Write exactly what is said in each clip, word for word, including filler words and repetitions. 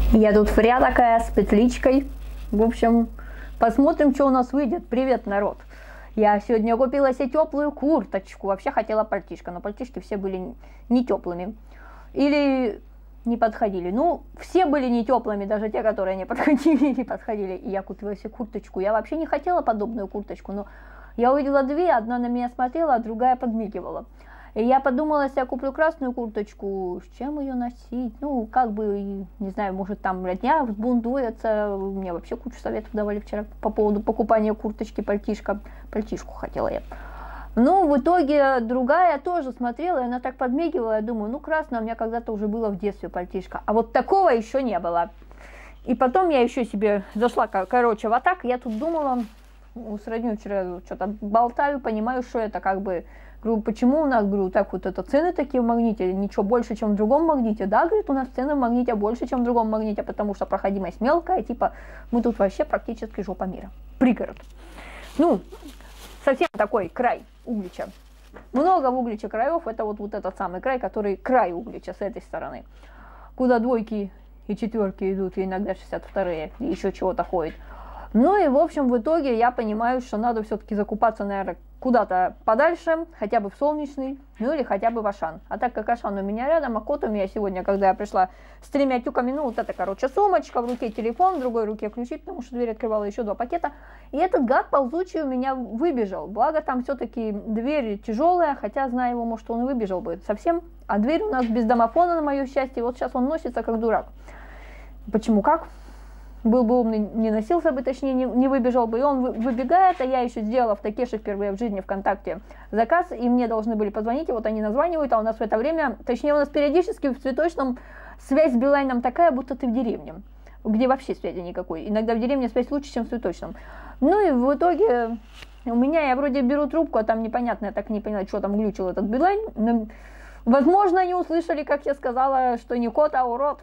Я тут фря такая с петличкой. В общем, посмотрим, что у нас выйдет. Привет, народ. Я сегодня купила себе теплую курточку. Вообще хотела пальтишко, но пальтишки все были не теплыми. Или не подходили. Ну, все были не теплыми, даже те, которые не подходили, не подходили. И я купила себе курточку. Я вообще не хотела подобную курточку, но я увидела две. Одна на меня смотрела, а другая подмигивала. И я подумала, если я куплю красную курточку, с чем ее носить? Ну, как бы, не знаю, может там родня взбунтуется. Мне вообще кучу советов давали вчера по поводу покупания курточки, пальтишка. Пальтишку хотела я. Ну, в итоге другая тоже смотрела, и она так подмигивала. Я думаю, ну, красная у меня когда-то уже было в детстве пальтишка. А вот такого еще не было. И потом я еще себе зашла, короче, в атак. Я тут думала, с роднёй вчера что-то болтаю, понимаю, что это как бы... Говорю, почему у нас, говорю, так вот это цены такие в магните, ничего больше, чем в другом магните? Да, говорит, у нас цены в магните больше, чем в другом магните, потому что проходимость мелкая, типа, мы тут вообще практически жопа мира. Пригород. Ну, совсем такой край Углича. Много в Угличе краев, это вот, вот этот самый край, который край Углича с этой стороны. Куда двойки и четверки идут, и иногда шестьдесят вторые, и еще чего-то ходит. Ну и, в общем, в итоге я понимаю, что надо все-таки закупаться, наверное, куда-то подальше, хотя бы в Солнечный, ну или хотя бы в Ашан. А так как Ашан у меня рядом, а кот у меня сегодня, когда я пришла с тремя тюками, ну вот это, короче, сумочка, в руке телефон, в другой руке ключи, потому что дверь открывала, еще два пакета. И этот гад ползучий у меня выбежал. Благо там все-таки дверь тяжелая, хотя, знаю его, может, он и выбежал бы совсем. А дверь у нас без домофона, на мое счастье, вот сейчас он носится как дурак. Почему как? Был бы умный, не носился бы, точнее, не, не выбежал бы. И он выбегает, а я еще сделала в Такеше впервые в жизни ВКонтакте заказ, и мне должны были позвонить, и вот они названивают, а у нас в это время, точнее, у нас периодически в Цветочном связь с Билайном такая, будто ты в деревне, где вообще связи никакой. Иногда в деревне связь лучше, чем в Цветочном. Ну и в итоге у меня, я вроде беру трубку, а там непонятно, я так не поняла, что там глючил этот Билайн. Но, возможно, они услышали, как я сказала, что не кот, а урод.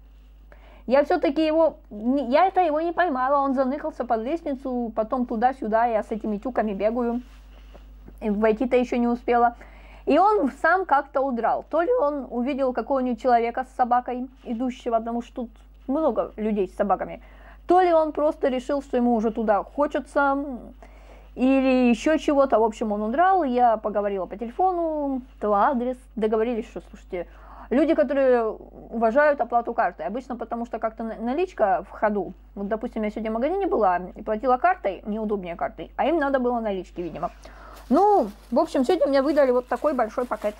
Я все-таки его, я это его не поймала, он заныкался под лестницу, потом туда-сюда, я с этими тюками бегаю, войти-то еще не успела. И он сам как-то удрал. То ли он увидел какого-нибудь человека с собакой, идущего, потому что тут много людей с собаками, то ли он просто решил, что ему уже туда хочется, или еще чего-то. В общем, он удрал, я поговорила по телефону, дала адрес, договорились, что, слушайте, люди, которые уважают оплату картой, обычно потому что как-то наличка в ходу. Вот, допустим, я сегодня в магазине была и платила картой, неудобнее картой, а им надо было налички, видимо. Ну, в общем, сегодня мне выдали вот такой большой пакет.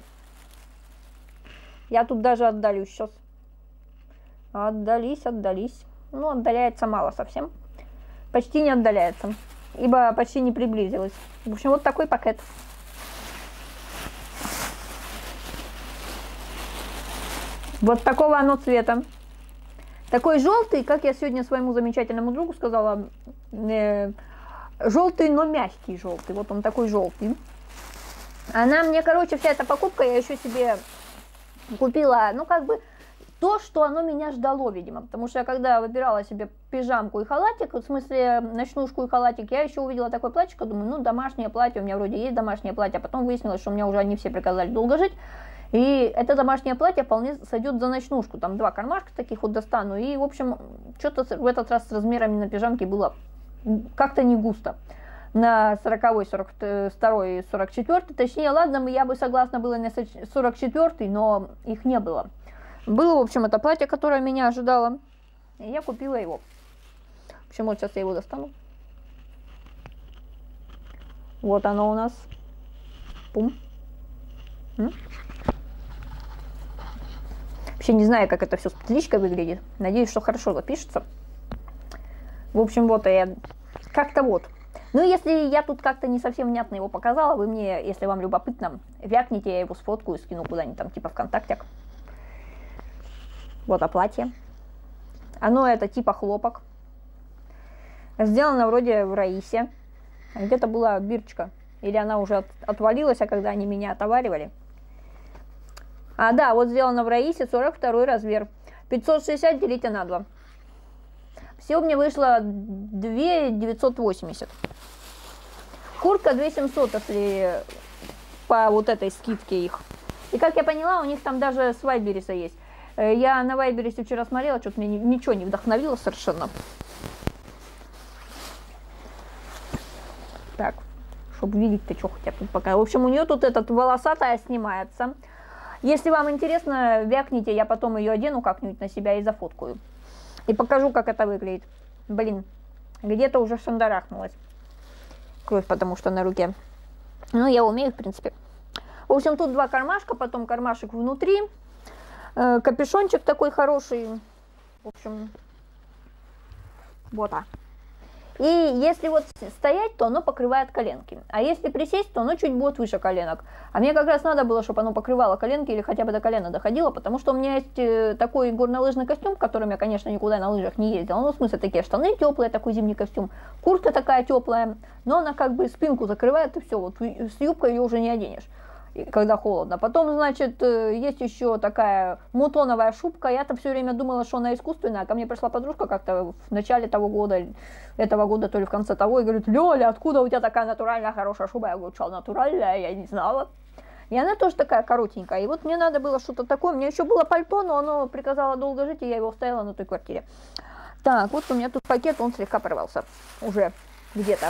Я тут даже отдалюсь сейчас. Отдались, отдались. Ну, отдаляется мало совсем. Почти не отдаляется, ибо почти не приблизилась. В общем, вот такой пакет. Вот такого оно цвета. Такой желтый, как я сегодня своему замечательному другу сказала, э, желтый, но мягкий желтый. Вот он такой желтый. Она мне, короче, вся эта покупка, я еще себе купила, ну, как бы, то, что оно меня ждало, видимо. Потому что я когда выбирала себе пижамку и халатик, в смысле ночнушку и халатик, я еще увидела такое платьишко, думаю, ну, домашнее платье, у меня вроде есть домашнее платье, а потом выяснилось, что у меня уже они все приказали долго жить. И это домашнее платье вполне сойдет за ночнушку. Там два кармашка таких вот достану. И, в общем, что-то в этот раз с размерами на пижамке было как-то не густо. На сороковой, сорок второй, сорок четвёртый. Точнее, ладно, я бы согласна была на сорок четвёртый, но их не было. Было, в общем, это платье, которое меня ожидало. И я купила его. В общем, вот сейчас я его достану. Вот оно у нас. Пум. М? Вообще не знаю, как это все с петличкой выглядит. Надеюсь, что хорошо запишется. В общем, вот я как-то вот. Ну, если я тут как-то не совсем внятно его показала, вы мне, если вам любопытно, вякните, я его сфоткаю и скину куда-нибудь там, типа ВКонтакте. Вот, а платье. Оно это типа хлопок. Сделано вроде в Раисе. Где-то была бирочка. Или она уже от, отвалилась, а когда они меня отоваривали. А, да, вот сделано в Раисе, сорок второй размер. пятьсот шестьдесят делите на два. Всего мне вышло две тысячи девятьсот восемьдесят. Куртка две тысячи семьсот, если по вот этой скидке их. И как я поняла, у них там даже с Вайбериса есть. Я на Вайбере вчера смотрела, что-то мне ничего не вдохновило совершенно. Так, чтобы видеть-то, что хотя бы пока. В общем, у нее тут этот волосатая снимается. Если вам интересно, вякните, я потом ее одену как-нибудь на себя и зафоткаю. И покажу, как это выглядит. Блин, где-то уже шандарахнулась. Кровь, потому что на руке. Ну, я умею, в принципе. В общем, тут два кармашка, потом кармашек внутри. Э, капюшончик такой хороший. В общем, вот так. И если вот стоять, то оно покрывает коленки. А если присесть, то оно чуть будет выше коленок. А мне как раз надо было, чтобы оно покрывало коленки или хотя бы до колена доходило, потому что у меня есть такой горнолыжный костюм, в котором я, конечно, никуда на лыжах не ездила. Ну, в смысле, такие штаны теплые, такой зимний костюм. Куртка такая теплая, но она как бы спинку закрывает, и все. Вот с юбкой ее уже не оденешь, когда холодно. Потом, значит, есть еще такая мутоновая шубка. Я-то все время думала, что она искусственная. А ко мне пришла подружка как-то в начале того года, этого года, то ли в конце того, и говорит: Лёля, откуда у тебя такая натуральная хорошая шуба? Я говорю: что, натуральная? Я не знала. И она тоже такая коротенькая. И вот мне надо было что-то такое. У меня еще было пальто, но оно приказало долго жить, и я его оставила на той квартире. Так, вот у меня тут пакет, он слегка порвался. Уже где-то.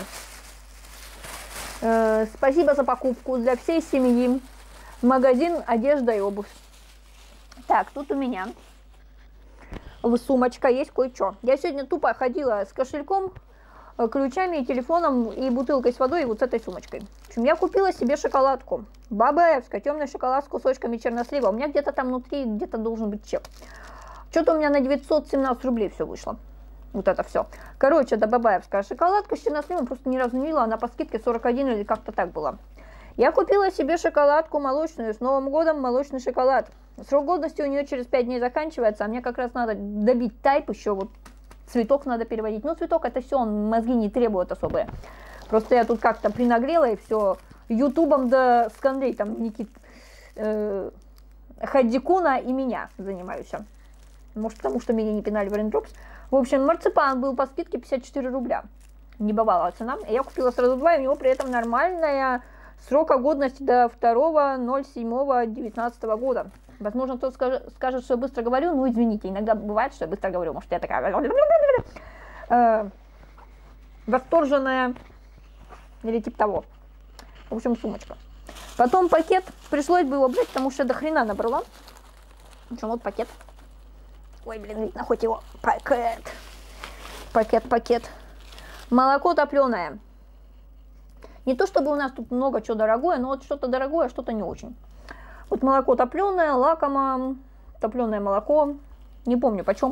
Э, спасибо за покупку для всей семьи. Магазин одежда и обувь. Так, тут у меня в сумочка есть кое-что. Я сегодня тупо ходила с кошельком, ключами и телефоном, и бутылкой с водой, и вот с этой сумочкой. В общем, я купила себе шоколадку. Бабаевская, темный шоколад с кусочками чернослива. У меня где-то там внутри, где-то должен быть чек. Что-то у меня на девятьсот семнадцать рублей все вышло. Вот это все. Короче, это бабаевская шоколадка с черносливом, просто ни разу не видела, она по скидке сорок один или как-то так была. Я купила себе шоколадку молочную, с Новым годом молочный шоколад. Срок годности у нее через пять дней заканчивается, а мне как раз надо добить тайп еще, вот цветок надо переводить. Ну, цветок это все, он мозги не требует особые. Просто я тут как-то принагрела и все ютубом да сканлей, там Никит э, Хаддикуна и меня занимаюсь. Может, потому что меня не пинали в Рейндропс. В общем, марципан был по скидке пятьдесят четыре рубля. Не бывала цена. Я купила сразу два, и у него при этом нормальная срока годности до второго ноль седьмого девятнадцатого года. Возможно, кто-то скажет, скажет, что я быстро говорю. Ну, извините, иногда бывает, что я быстро говорю. Может, я такая э, восторженная или типа того. В общем, сумочка. Потом пакет. Пришлось бы его брать, потому что до хрена набрала. В общем, вот пакет. Ой, блин, видно хоть его. Пакет. Пакет, пакет. Молоко топленое. Не то чтобы у нас тут много чего дорогое, но вот что-то дорогое, а что-то не очень. Вот молоко топленое, лакомо, топленое молоко. Не помню почем.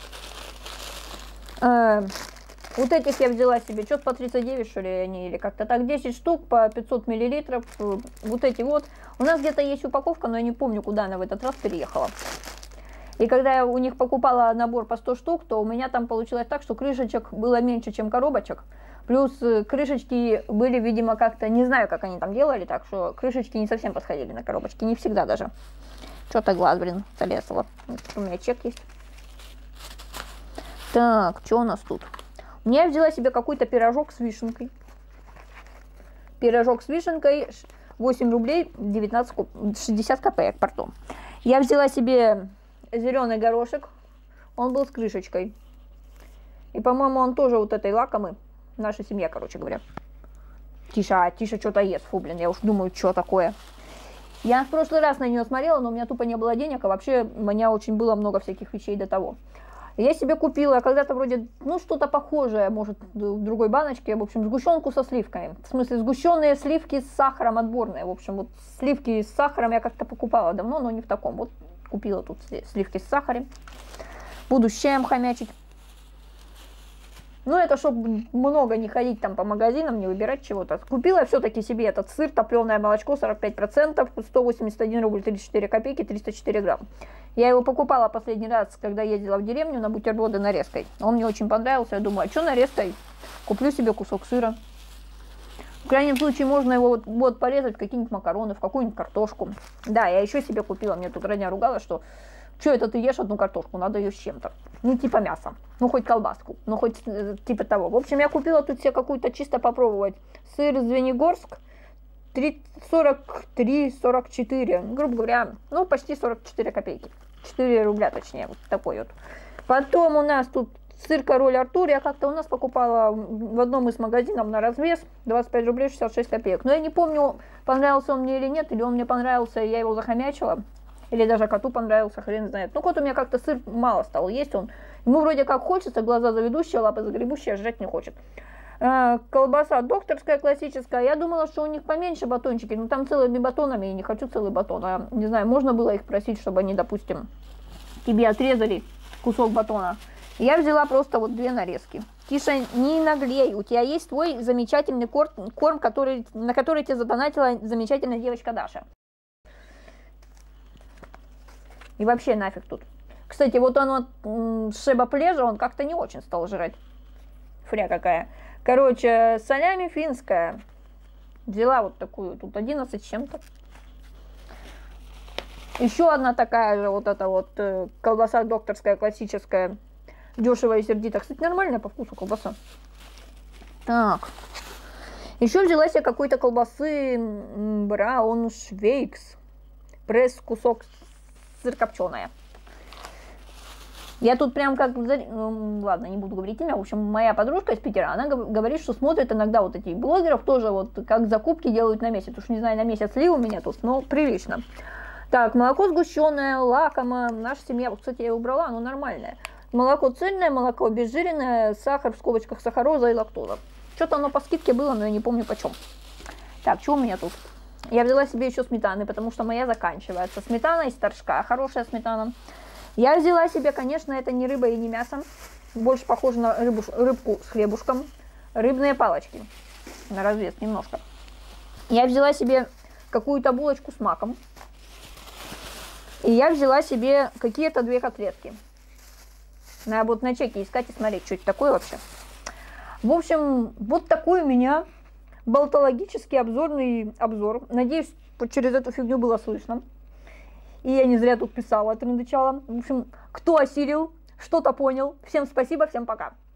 Э, вот этих я взяла себе. Что-то по тридцать девять, что ли, они, или как-то так. десять штук по пятьсот миллилитров. Вот эти вот. У нас где-то есть упаковка, но я не помню, куда она в этот раз переехала. И когда я у них покупала набор по сто штук, то у меня там получилось так, что крышечек было меньше, чем коробочек. Плюс крышечки были, видимо, как-то, не знаю, как они там делали, так что крышечки не совсем подходили на коробочки, не всегда даже. Что-то глаз, блин, залезло. У меня чек есть. Так, что у нас тут? У меня я взяла себе какой-то пирожок с вишенкой. Пирожок с вишенкой, восемь рублей, девятнадцать, шестьдесят копеек, пардон. Я взяла себе зеленый горошек, он был с крышечкой. И, по-моему, он тоже вот этой лакомый. Наша семья, короче говоря. Тиша, Тиша что-то ест. Фу, блин, я уж думаю, что такое. Я в прошлый раз на нее смотрела, но у меня тупо не было денег, а вообще у меня очень было много всяких вещей до того. Я себе купила когда-то вроде, ну, что-то похожее, может, в другой баночке, в общем, сгущенку со сливками. В смысле, сгущенные сливки с сахаром отборные. В общем, вот сливки с сахаром я как-то покупала давно, но не в таком. Вот купила тут сливки с сахаром. Буду с чаем хомячить. Ну, это чтобы много не ходить там по магазинам, не выбирать чего-то. Купила все-таки себе этот сыр, топленое молочко, сорок пять процентов, сто восемьдесят один рубль тридцать четыре копейки, триста четыре грамма. Я его покупала последний раз, когда ездила в деревню на бутерброды нарезкой. Он мне очень понравился, я думаю, а что нарезкой? Куплю себе кусок сыра. В крайнем случае можно его вот, вот порезать в какие-нибудь макароны, в какую-нибудь картошку. Да, я еще себе купила, мне тут родня ругала, что что это ты ешь одну картошку, надо ее с чем-то. Ну, типа мясо, ну, хоть колбаску, ну, хоть э, типа того. В общем, я купила тут себе какую-то чисто попробовать. Сыр Звенигорск, сорок три сорок четыре, грубо говоря, ну, почти сорок четыре копейки. четыре рубля точнее, вот такой вот. Потом у нас тут сыр король Артур, я как-то у нас покупала в одном из магазинов на развес, двадцать пять рублей шестьдесят шесть копеек. Но я не помню, понравился он мне или нет, или он мне понравился, и я его захомячила, или даже коту понравился, хрен знает. Ну, кот у меня как-то сыр мало стал есть, он, ему вроде как хочется, глаза заведущие, лапы загребущие, а жрать не хочет. Колбаса докторская классическая, я думала, что у них поменьше батончики, но там целыми батонами, и не хочу целый батон, а, не знаю, можно было их просить, чтобы они, допустим, тебе отрезали кусок батона. Я взяла просто вот две нарезки. Тише, не наглей, у тебя есть твой замечательный корм, корм который, на который тебе задонатила замечательная девочка Даша. И вообще нафиг тут. Кстати, вот он вот, шеба плежа, он как-то не очень стал жрать. Фря какая. Короче, салями финская. Взяла вот такую, тут одиннадцать с чем-то. Еще одна такая же, вот эта вот э, колбаса докторская классическая. Дешево и сердито. Кстати, нормальная по вкусу колбаса. Так. Еще взяла себе какой-то колбасы Брауншвейгс. Пресс кусок сырокопченая. Я тут прям как... Ну, ладно, не буду говорить имя. В общем, моя подружка из Питера, она говорит, что смотрит иногда вот этих блогеров тоже, вот как закупки делают на месяц. Уж не знаю, на месяц ли у меня тут, но прилично. Так, молоко сгущенное, лакомо. Наша семья, вот, кстати, я ее убрала, оно нормальное. Молоко цельное, молоко обезжиренное, сахар в скобочках сахароза и лактоза. Что-то оно по скидке было, но я не помню почем. Так, что у меня тут? Я взяла себе еще сметаны, потому что моя заканчивается. Сметана из торжка, хорошая сметана. Я взяла себе, конечно, это не рыба и не мясо. Больше похоже на рыбу, рыбку с хлебушком. Рыбные палочки. На развес немножко. Я взяла себе какую-то булочку с маком. И я взяла себе какие-то две котлетки. Надо вот на чеке искать и смотреть, что это такое вообще. В общем, вот такой у меня болтологический обзорный обзор. Надеюсь, через эту фигню было слышно. И я не зря тут писала трындычала. В общем, кто осилил, что-то понял. Всем спасибо, всем пока.